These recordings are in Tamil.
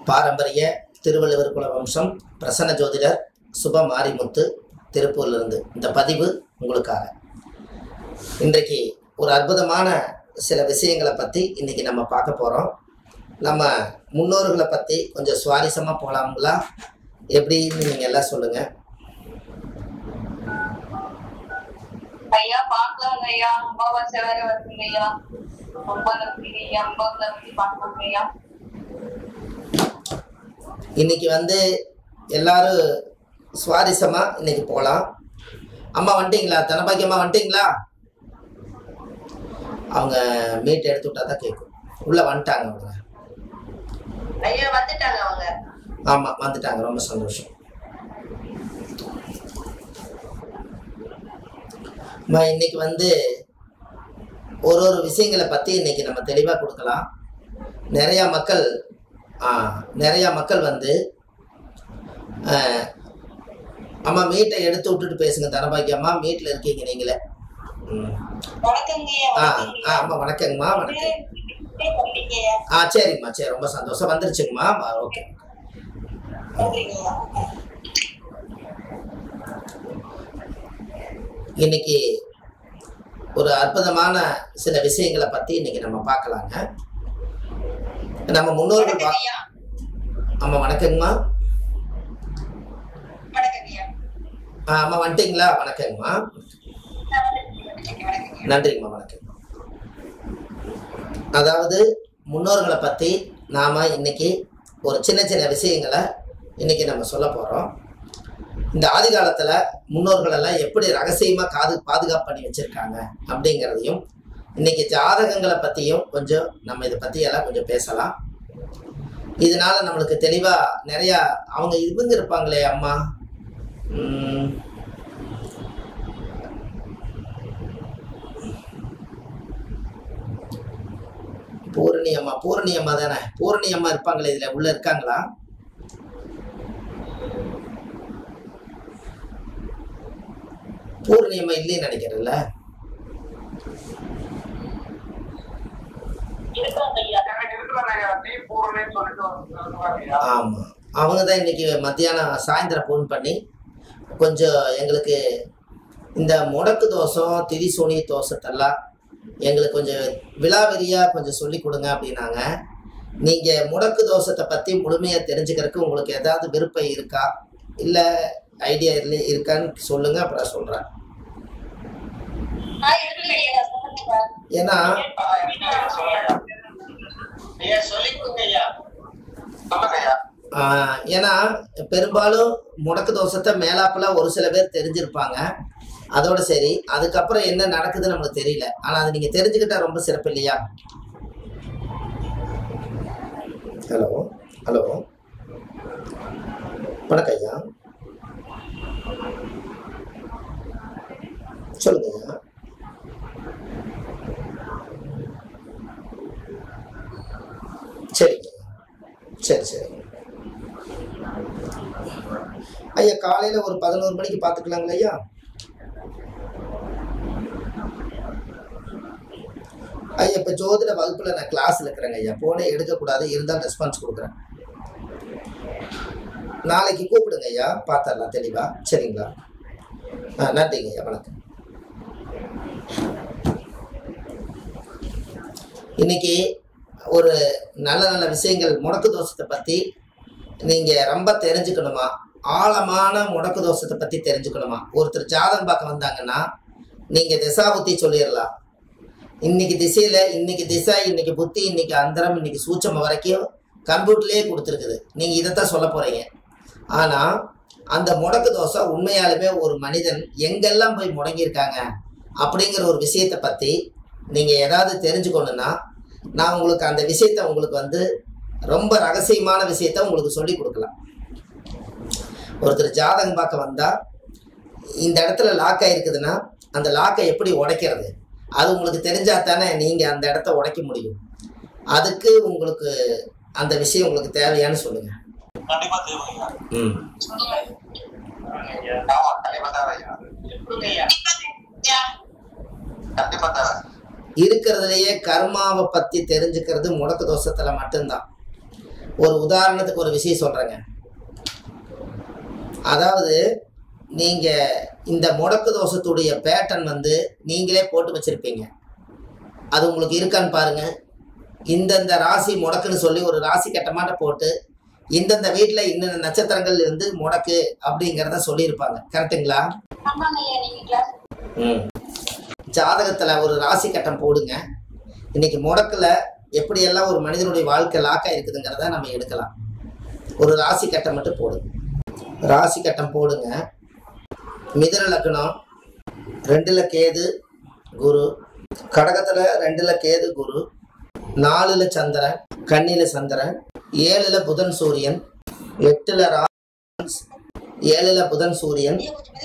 பாரம்பரிய திருவள்ளுவர் குல வம்சம் பிரசன்ன ஜோதிடர் சுப மாரிமுத்து திருப்பூர்லேருந்து இந்த பதிவு உங்களுக்காக. இன்றைக்கு ஒரு அற்புதமான சில விஷயங்களை பற்றி இன்றைக்கி நம்ம பார்க்க போகிறோம். நம்ம முன்னோர்களை பற்றி கொஞ்சம் சுவாரஸ்யமாக போகலாங்களா? எப்படின்னு நீங்கள் எல்லாம் சொல்லுங்கள். ஐயா பார்க்கலாங்க ஐயா. அம்மாவாசை வேற வருதுங்க ஐயா. ரொம்ப நன்றி ஐயா. ரொம்ப நன்றி. பார்க்கலாங்க ஐயா. இன்னைக்கு எல்லாரும் சுவாரஸ்யமாக இன்னைக்கு போகலாம். அம்மா வந்துட்டீங்களா? தனபாக்கியம்மா வந்துட்டீங்களா? அவங்க மீட் எடுத்து விட்டா தான் கேட்கும். உள்ளே வந்துட்டாங்க அவங்க. ஐயா வந்துட்டாங்க அவங்க. ஆமாம் வந்துட்டாங்க. ரொம்ப சந்தோஷம். இன்னைக்கு ஒரு விஷயங்களை பற்றி இன்னைக்கு நம்ம தெளிவாக கொடுக்கலாம். நிறையா மக்கள் அம்மா மீட்டை எடுத்து விட்டுட்டு பேசுங்க. தனபாக்கியம்மா மீட்டில் இருக்கீங்க நீங்களே. ஆமாம் வணக்கங்கம்மா. வணக்கம். சரிங்கம்மா. சரி, ரொம்ப சந்தோஷம். வந்துருச்சுங்கம்மா. ஓகே. இன்னைக்கு ஒரு அற்புதமான சில விஷயங்களை பற்றி இன்னைக்கு நம்ம பார்க்கலாங்க. நம்ம முன்னோர்கள் ஆமாம் வணக்கங்கம்மா. அம்மா வந்துட்டீங்களா? வணக்கங்கம்மா. நன்றிங்கம்மா. வணக்கம். அதாவது முன்னோர்களை பற்றி நாம் இன்னைக்கு ஒரு சின்ன சின்ன விஷயங்களை இன்னைக்கு நம்ம சொல்ல போகிறோம். இந்த ஆதி காலத்தில் முன்னோர்களெல்லாம் எப்படி ரகசியமாக பாதுகாப்பு பண்ணி வச்சுருக்காங்க அப்படிங்கிறதையும், இன்னைக்கு ஜாதகங்களை பற்றியும் கொஞ்சம் நம்ம இதை பற்றியெல்லாம் கொஞ்சம் பேசலாம். இதனால நம்மளுக்கு தெளிவாக நிறையா இவங்க இருப்பாங்களே அம்மா, பூரணி அம்மா தானே? பூரணி அம்மா இருப்பாங்களே, இதில் உள்ள இருக்காங்களா? பூரணி அம்மா இல்லைன்னு நினைக்கிறேன்ல. ஆமா, அவங்க தான் இன்னைக்கு மத்தியானம் சாயந்தரம் ஃபோன் பண்ணி கொஞ்சம் எங்களுக்கு இந்த முடக்கு தோஷம் திதி சூனி தோஷத்தெல்லாம் எங்களுக்கு கொஞ்சம் விலாவரியாக கொஞ்சம் சொல்லி கொடுங்க அப்படின்னாங்க. நீங்கள் முடக்கு தோஷத்தை பற்றி முழுமையாக தெரிஞ்சுக்கிறதுக்கு உங்களுக்கு ஏதாவது விருப்பம் இருக்கா, இல்லை ஐடியா இருக்கான்னு சொல்லுங்க, அப்புறம் சொல்கிறேன். ஏன்னா பெரும்பாலும் முடக்கு தோஷத்தை மேலாப்புல ஒரு சில பேர் தெரிஞ்சிருப்பாங்க. அதோட சரி, அதுக்கப்புறம் என்ன நடக்குதுன்னு நம்மளுக்கு தெரியல. ஆனால் அது நீங்கள் தெரிஞ்சுக்கிட்டா ரொம்ப சிறப்பு இல்லையா? ஹலோ ஹலோ வணக்கம் ஐயா, சொல்லுங்க ஐயா. சரிங்க. சரி சரி ஐயா, காலையில் ஒரு 11 மணிக்கு பார்த்துக்கலாங்களா ஐயா? ஐயா இப்போ ஜோதிட வகுப்பில் நான் கிளாஸில் இருக்கிறேங்க ஐயா. போனே எடுக்கக்கூடாது, இருந்தால் ரெஸ்பான்ஸ் கொடுக்குறேன். நாளைக்கு கூப்பிடுங்க ஐயா, பார்த்துடலாம் தெளிவாக. சரிங்களா? நன்றிங்க ஐயா. வணக்கம். இன்னைக்கு ஒரு நல்ல நல்ல விஷயங்கள் முடக்கு தோஷத்தை பற்றி நீங்கள் ரொம்ப தெரிஞ்சுக்கணுமா, ஆழமான முடக்கு தோஷத்தை பற்றி தெரிஞ்சுக்கணுமா? ஒருத்தர் ஜாதகம் பார்க்க வந்தாங்கன்னா நீங்கள் திசாபுத்தி சொல்லிடலாம். இன்னைக்கு திசையில் இன்னைக்கு திசை, இன்னைக்கு புத்தி, இன்னைக்கு அந்தரம், இன்னைக்கு சூட்சமம் வரைக்கும் கம்ப்யூட்டர்லேயே கொடுத்துருக்குது. நீங்கள் இதைத்தான் சொல்ல போகிறீங்க. ஆனால் அந்த முடக்கு தோஷம் உண்மையாலுமே ஒரு மனிதன் எங்கெல்லாம் போய் முடங்கியிருக்காங்க அப்படிங்கிற ஒரு விஷயத்தை பற்றி நீங்கள் ஏதாவது தெரிஞ்சுக்கணுன்னா, நான் உங்களுக்கு அந்த விஷயத்தை உங்களுக்கு ரொம்ப ரகசியமான விஷயத்த உங்களுக்கு சொல்லி கொடுக்கலாம். ஒருத்தர் ஜாதகம் பார்க்க வந்தால் இந்த இடத்துல லாக் ஆகிருக்குதுன்னா அந்த லாக்கை எப்படி உடைக்கிறது, அது உங்களுக்கு தெரிஞ்சால் தானே நீங்கள் அந்த இடத்த உடைக்க முடியும். அதுக்கு உங்களுக்கு அந்த விஷயம் உங்களுக்கு தேவையான்னு சொல்லுங்கள். இருக்கிறதுலையே கர்மாவை பற்றி தெரிஞ்சுக்கிறது முடக்கு தோஷத்தில் மட்டும்தான். ஒரு உதாரணத்துக்கு ஒரு விஷயம் சொல்றேங்க. அதாவது நீங்க இந்த முடக்கு தோஷத்துடைய பேட்டர்ன் வந்து நீங்களே போட்டு வச்சிருப்பீங்க. அது உங்களுக்கு இருக்கான்னு பாருங்க. இந்தந்த ராசி முடக்குன்னு சொல்லி ஒரு ராசி கட்டமாட்ட போட்டு இந்தந்த வீட்டுல இன்னென்ன நட்சத்திரங்கள் இருந்து முடக்கு அப்படிங்கிறத சொல்லியிருப்பாங்க. கரெக்டுங்களா? ஜாதகத்துல ஒரு ராசி கட்டம் போடுங்க. இன்னைக்கு முடக்குல எப்படியெல்லாம் ஒரு மனிதனுடைய வாழ்க்கை லாக்கா இருக்குதுங்கிறத நம்ம எடுக்கலாம். ஒரு ராசி கட்டம் மட்டும் போடுங்க. ராசி கட்டம் போடுங்க. மிதுன லக்னம் 2ல கேது குரு, கடகத்துல 2ல கேது குரு, 4ல சந்திரன், கன்னியில சந்திரன், 7ல புதன் சூரியன், 8ல 7ல புதன் சூரியன்.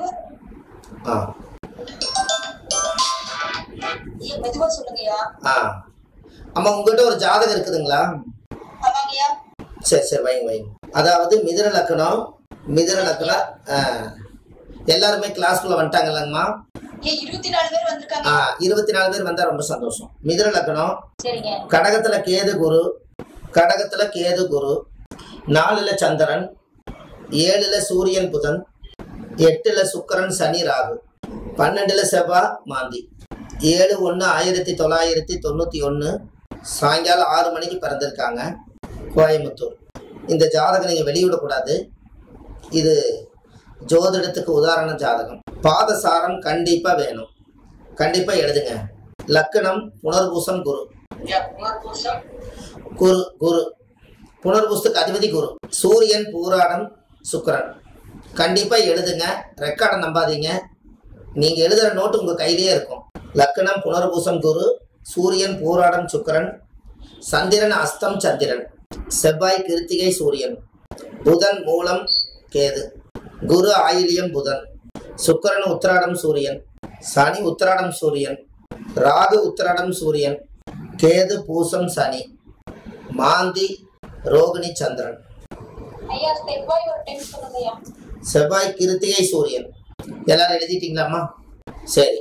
அம்மா உங்ககிட்ட ஒரு ஜாதகம் இருக்குதுங்களா? சரி சரி வைங்க. அதாவது மிதுன லக்னம் எல்லாருமே கிளாஸ்க்குள்ள வந்துட்டாங்கல்லங்கம்மா? 24 பேர் வந்தா ரொம்ப சந்தோஷம். மிதுன லக்னம், கடகத்துல கேது குரு, 4ல சந்திரன், 7ல சூரியன் புதன், 8ல சுக்கிரன் சனி ராகு, 12ல செவ்வாய் மாந்தி. 7/1/1991 சாயங்காலம் 6 மணிக்கு பிறந்திருக்காங்க, கோயம்புத்தூர். இந்த ஜாதகம் நீங்க வெளியிடக்கூடாது. இது ஜோதிடத்துக்கு உதாரண ஜாதகம். பாதசாரம் கண்டிப்பா வேணும். கண்டிப்பா எழுதுங்க. லக்னம் புனர்பூசம் குரு. புனர்பூசத்துக்கு அதிபதி குரு. சூரியன் பூராடம் சுக்கிரன். கண்டிப்பா எழுதுங்க. ரெக்கார்டை நம்பாதீங்க. நீங்க எழுதுற நோட்டு உங்க கையிலேயே இருக்கும். லக்னம் புனர்பூசம் குரு, சூரியன் பூராடம் சுக்கிரன், சந்திரன் அஸ்தம் சந்திரன், செவ்வாய் கிருத்திகை சூரியன், புதன் மூலம் கேது, குரு ஆயிலியம் புதன், சுக்கிரன் உத்திராடம் சூரியன், சனி உத்திராடம் சூரியன், ராகு உத்திராடம் சூரியன், கேது பூசம் சனி, மாந்தி ரோகிணி சந்திரன், செவ்வாய் கிருத்திகை சூரியன். எல்லாரும் எழுதிட்டீங்களாம்மா? சரி.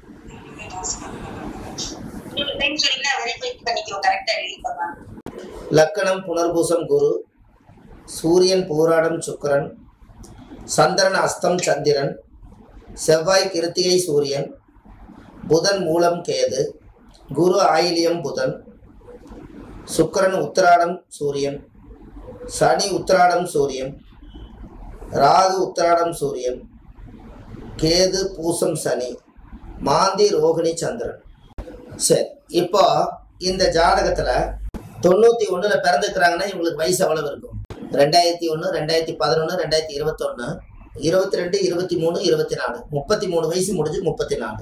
லக்னம் புனர்பூசம் குரு, சூரியன் பூராடம் சுக்கிரன், சந்திரன் அஸ்தம் சந்திரன், செவ்வாய் கிருத்திகை சூரியன், புதன் மூலம் கேது, குரு ஆயிலியம் புதன், சுக்கிரன் உத்திராடம் சூரியன், சனி உத்திராடம் சூரியன், ராகு உத்திராடம் சூரியன், கேது பூசம் சனி, மாந்தி ரோகிணி சந்திரன். சரி, இப்போ இந்த ஜாதகத்துல 91ல பிறந்துக்கிறாங்கன்னா இவங்களுக்கு வயசு எவ்வளவு இருக்கும்? 2001, 2011, 2021, 22, 23, 24, 33 வயசு முடிஞ்சு 34.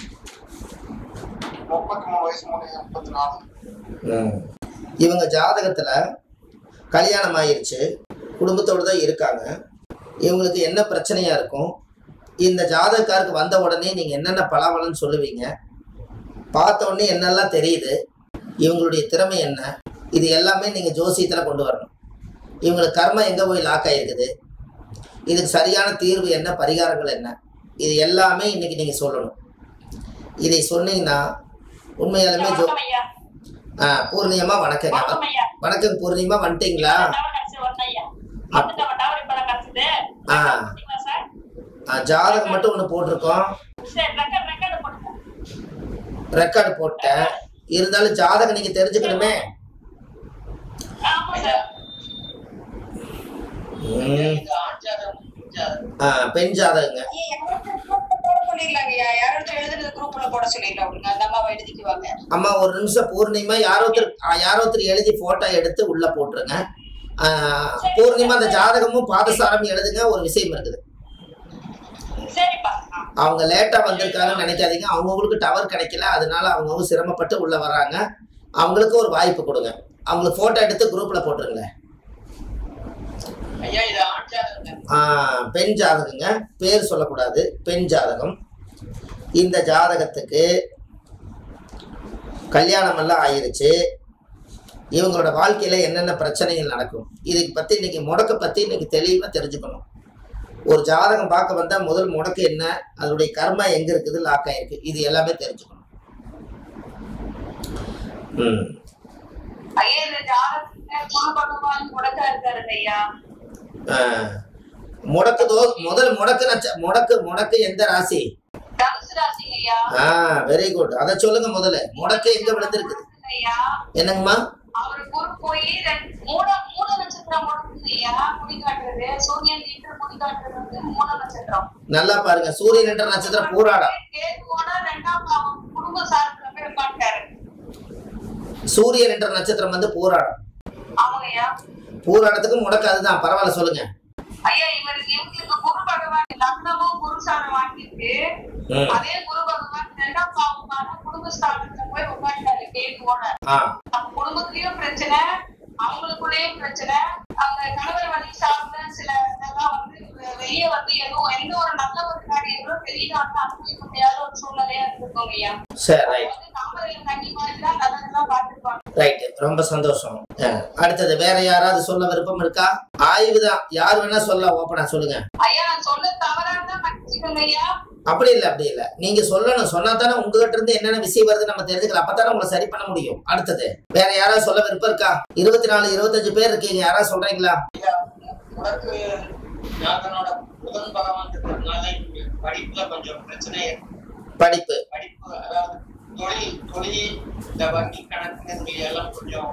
இவங்க ஜாதகத்துல கல்யாணம் ஆயிருச்சு, குடும்பத்தோடு தான் இருக்காங்க. இவங்களுக்கு என்ன பிரச்சனையா இருக்கும்? இந்த ஜாதகக்காருக்கு வந்த உடனே நீங்க என்னென்ன பலாபலன்னு சொல்லுவீங்க? பார்த்த உடனே என்னெல்லாம் தெரியுது? இவங்களுடைய திறமை என்ன? இது எல்லாமே நீங்க ஜோசியத்துல கொண்டு வரணும். இவங்களுக்கு கர்மம் எங்க போய் லாக் ஆயிருக்குது? இதுக்கு சரியான தீர்வு என்ன? பரிகாரங்கள் என்ன? இது எல்லாமே இன்னைக்கு நீங்க சொல்லணும். இதை சொன்னீங்கன்னா உண்மையாலுமே பூர்ணியமா வணக்கங்க. வணக்கம் பூர்ணிமா, வந்துட்டீங்களா? ஜாதகம் மட்டும் ஒண்ணு போட்டிருக்கோம், ரெக்கார்டு போட்டேன். இருந்தாலும் ஜாதகம் நீங்க தெரிஞ்சுக்கணுமே. பெண் ஜாதகங்க. அம்மா ஒரு நிமிஷம் பூர்ணிமா, யாரோத்தர் எழுதி போட்டோ எடுத்து உள்ள போட்டுருங்க. பூர்ணிமா அந்த ஜாதகமும் பாதசாரம் எழுதுங்க. ஒரு விஷயம் இருக்குது, அவங்க லேட்டா வந்திருக்காங்கன்னு நினைக்காதீங்க. அவங்களுக்கு டவர் கிடைக்கல, அதனால அவங்க சிரமப்பட்டு உள்ள வர்றாங்க. அவங்களுக்கு ஒரு வாய்ப்பு கொடுங்க. அவங்களுக்கு போட்டோ எடுத்து குரூப்ல போட்டுருங்க. பெண் ஜாதகங்க, பேர் சொல்லக்கூடாது, பெண் ஜாதகம். இந்த ஜாதகத்துக்கு கல்யாணம் எல்லாம் ஆயிருச்சு. இவங்களோட வாழ்க்கையில என்னென்ன பிரச்சனைகள் நடக்கும், இதுக்கு பத்தி இன்னைக்கு முடக்க பத்தி இன்னைக்கு தெளிவா தெரிஞ்சுக்கணும். ஒரு ஜாதகம் பார்க்க வந்தா முதல் முடக்கு என்ன, அதனுடைய கர்மா எங்க இருக்குது, லாக் ஆயிருக்கு, இது எல்லாமே தெரிஞ்சுக்கணும். குரு பகவான் முடக்கா இருக்காரு ஐயா. முடக்கு முதல் முடக்கு எந்த ராசி? தனுசு ராசி ஐயா. Very good. அத சொல்லுங்க முதல்ல. முடக்கு எங்க விழுந்திருக்குது ஐயா? என்னங்கம்மா? அவரு குரு போய் மூல நட்சத்திரம் முடக்குது ஐயா. குடி காட்டுறது சூரியன் என்ற குடி காட்டுறது வந்து மூல நட்சத்திரம். நல்லா பாருங்க, சூரியன் என்ற நட்சத்திரம் பூராடம். கேதுவோட 2ஆம் பாவம் குடும்ப சாரத்துல போய் உட்கார்ந்தாரு. சூரியன் என்ற நட்சத்திரம் வந்து பூராடம். ஆமாங்க ஐயா. பூராடத்துக்கு முடக்கு அதுதான். பரவாயில்ல, சொல்லுங்க ஐயா. இவருக்கு குரு பகவான் லக்னமும் குரு சாரம் வாங்கிட்டு அதே குரு பகவான் 2ஆம் பாவமான குடும்பஸ்தானத்துல போய் உட்கார்ந்தாரு கேதுவோட. குடும்பத்திலயும் பிரச்சனை, அவங்களுக்குள்ளேயும் பிரச்சனை, அவங்க கணவர் வழி சார்ந்த சில இதெல்லாம் வந்து வெளியே வந்து எதுவும் எந்த ஒரு நல்ல ஒரு காரியங்களும் வெளியில வந்து அனுபவிக்க முடியாத ஒரு சூழ்நிலையா இருந்திருக்கோம் ஐயா. தாமரையில தண்ணி மாதிரிதான் நல்லதெல்லாம் பார்த்துருப்பாங்க. ரைட், ரொம்ப சந்தோஷம். அடுத்தது வேற யாராவது சொல்ல விருப்பம் இருக்கா? ஆய்வுதான், யார் வேணா சொல்ல, ஓப்பனா சொல்லுங்க ஐயா. நான் சொல்ல தவறாதான் மன்னிச்சுக்கோங்க ஐயா. அப்படி இல்ல நீங்க சொல்லணும். சொன்னா தானே உங்ககிட்ட இருந்து என்னென்ன விஷயம் வருது நம்ம தெரிஞ்சுக்கலாம். அப்பதானே உங்களை சரி பண்ண முடியும். அடுத்தது வேற யாராவது சொல்ல விருப்பம் இருக்கா? 24 25 பேர் இருக்கீங்க, யாராவது சொல்றீங்களா? படிப்புல கொஞ்சம் பிரச்சனை. படிப்பு அதாவது தொழில் இந்த வங்கி கணக்கு எல்லாம் கொஞ்சம்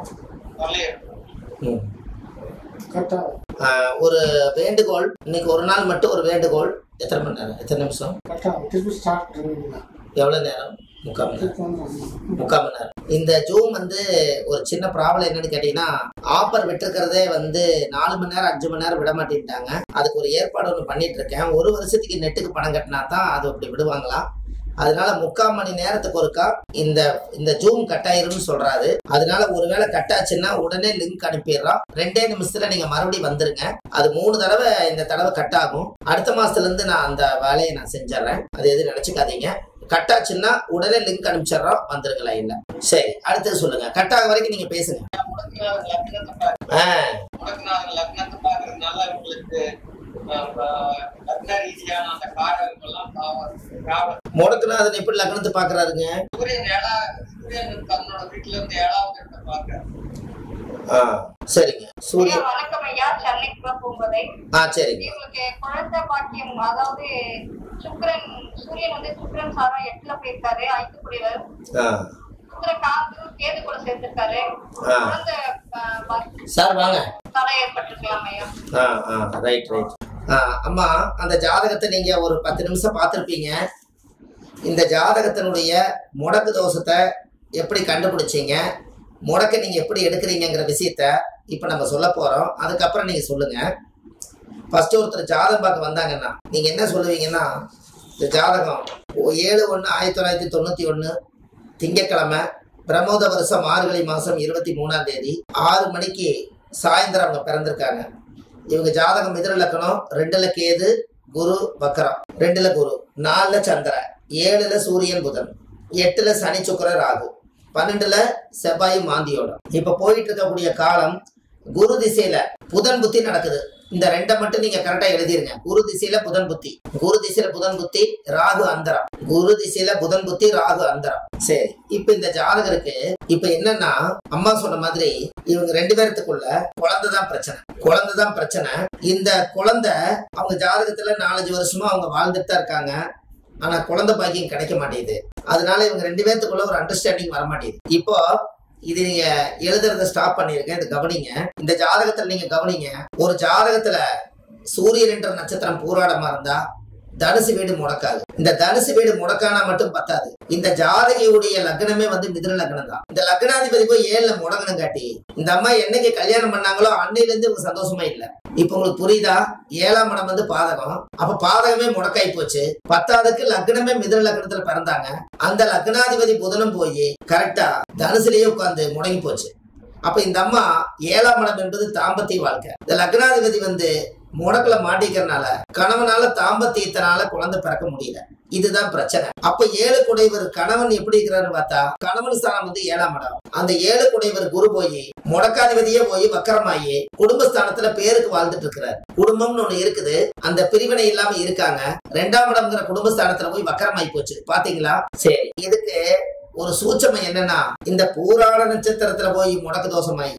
ஒரு வேண்டுகோள். இன்னைக்கு ஒரு நாள் மட்டும் ஒரு வேண்டுகோள். எத்தனை மணி நேரம், எத்தனை நிமிஷம், எவ்வளவு நேரம்? 3/4 மணி நேரம். இந்த ஜூம் வந்து ஒரு சின்ன ப்ராப்ளம் என்னன்னு கேட்டீங்கன்னா, ஆஃபர் விட்டுருக்கிறதே வந்து 4 மணி நேரம் 5 மணி நேரம் விட மாட்டேன்ட்டாங்க. அதுக்கு ஒரு ஏற்பாடு ஒன்று பண்ணிட்டு இருக்கேன். ஒரு வருஷத்துக்கு நெட்டுக்கு பணம் கட்டினா தான் அது அப்படி விடுவாங்களாம். அதனால 3/4 மணி நேரத்துக்கு ஒருக்கா இந்த ஜூம் கட்டாயிரும்னு சொல்றாரு. அதனால ஒருவேளை கட்டாச்சுன்னா உடனே லிங்க் அனுப்பிடுறோம். 2 நிமிஷத்துல நீங்க மறுபடியும் வந்துருங்க. அது 3 தடவை இந்த தடவை கட் ஆகும். அடுத்த மாசத்துல இருந்து நான் அந்த வேலையை நான் செஞ்சிடறேன். அது எதுவும் நினைச்சுக்காதீங்க. கட்டாச்சுன்னா உடனே லிங்க் அனுப்பிச்சிடறோம், வந்துருங்களா? இல்ல சரி, அடுத்தது சொல்லுங்க. கட்டாக வரைக்கும் நீங்க பேசுங்க. முடக்குநாதன் எப்படி லக்னத்தை பாக்குறாருங்க? சரிங்க. சூரியன் வணக்கம் ஐயா. சென்னை பூங்கதை. சரிங்க. இவங்களுக்கு குழந்தை பாக்கியம், அதாவது சூரியன் வந்து சுக்கிரன் சாரம் 8ல போயிருக்காரு, 5 குடிவர். கேது கூட சேர்ந்திருக்காரு. சார் வாங்க. தடை ஏற்பட்டிருக்கலாம் ஐயா. ரைட். அம்மா, அந்த ஜாதகத்தை நீங்க ஒரு 10 நிமிஷம் பார்த்திருப்பீங்க. இந்த ஜாதகத்தினுடைய முடக்கு தோஷத்தை எப்படி கண்டுபிடிச்சீங்க, முடக்க நீங்க எப்படி எடுக்கிறீங்கிற விஷயத்த இப்ப நம்ம சொல்ல போறோம். அதுக்கப்புறம் நீங்க சொல்லுங்க. ஃபர்ஸ்ட் ஒருத்தர் ஜாதகம் பார்க்க வந்தாங்கன்னா நீங்க என்ன சொல்லுவீங்கன்னா, இந்த ஜாதகம் 7/1/1991 திங்கட்கிழமை, பிரமோத வருஷம் மார்கழி மாசம் 23ஆம் தேதி 6 மணிக்கு சாயந்தரம் அவங்க பிறந்திருக்காங்க. இவங்க ஜாதகம் மிதுன லக்னம், 2ல கேது, குரு வக்கரம், 2ல குரு, 4ல சந்திரன், 7ல சூரியன் புதன், 8ல சனி சுக்கிர ராகு, 12ல செவ்வாய் மாந்தியோடம். இப்ப போயிட்டு இருக்கக்கூடிய காலம் குரு திசையில புதன் புத்தி நடக்குது. இந்த 2 மட்டும் நீங்க கரெக்டா எழுதிருங்க. குரு திசையில புதன் புத்தி, ராகு அந்தரம், குரு திசையில புதன் புத்தி, ராகு அந்தரம். சரி, இப்ப இந்த ஜாதகருக்கு இப்ப என்னன்னா, அம்மா சொன்ன மாதிரி இவங்க 2 பேர்த்துக்குள்ள குழந்தைதான் பிரச்சனை. இந்த குழந்தை அவங்க ஜாதகத்துல 4-5 வருஷமா அவங்க வாழ்ந்துட்டு தான் இருக்காங்க. ஆனா குழந்தை பாக்கியம் கிடைக்க மாட்டேங்குது. அதனால இவங்க 2 பேர்த்துக்குள்ள ஒரு அண்டர்ஸ்டாண்டிங் வர மாட்டேங்குது. இப்போ இது நீங்க எழுதுறத ஸ்டாப் பண்ணிருக்கேன். இது கவனிங்க. இந்த ஜாதகத்துல நீங்க கவனிங்க. ஒரு ஜாதகத்துல சூரியன் என்ற நட்சத்திரம் பூராடமா இருந்தா தனுசு வீடு முடக்காது. இந்த தனுசு வீடு முடக்கானா மட்டும் பத்தாது. இந்த ஜாதகியுடைய லக்னமே வந்து மிதுன லக்னம் தான். இந்த லக்னாதிபதி போய் 7ல முடங்கணும் காட்டி இந்த அம்மா என்னைக்கு கல்யாணம் பண்ணாங்களோ அன்னையில இருந்து இவங்க சந்தோஷமா இல்ல. இப்ப உங்களுக்கு புரியுதா? 7ஆம் இடம் வந்து பாதகம். அப்ப பாதகமே முடக்காய் போச்சு. 10ஆவதுக்கு லக்னமே மிதுன லக்னத்துல பிறந்தாங்க. அந்த லக்னாதிபதி புதனும் போய் கரெக்டா தனுசுலயே உட்கார்ந்து முடங்கி போச்சு. அப்ப இந்த அம்மா 7ஆம் இடம் என்பது தாம்பத்திய வாழ்க்கை. இந்த லக்னாதிபதி வந்து முடக்குல மாட்டிக்கிறனால கணவனால தாம்பத்தியத்தினால குழந்தை பிறக்க முடியல. இதுதான் பிரச்சனை. அப்ப 7 குடைவர் கணவன் எப்படி இருக்கிறாரு பார்த்தா, கணவன் ஸ்தானம் வந்து 7ஆம் இடம். அந்த 7 குடைவர் குரு போய் முடக்காதிபதியே போய் வக்கரமாயி குடும்பஸ்தானத்துல பேருக்கு வாழ்ந்துட்டு இருக்கிறார். குடும்பம்னு ஒண்ணு இருக்குது, அந்த பிரிவினை இல்லாம இருக்காங்க. 2ஆம் இடம்ங்கிற குடும்பஸ்தானத்துல போய் வக்கரமாயி போச்சு. பாத்தீங்களா? சரி, இதுக்கு ஒரு சூட்சமம் என்னன்னா, இந்த பூராட நட்சத்திரத்துல போய் முடக்கு தோஷமாயி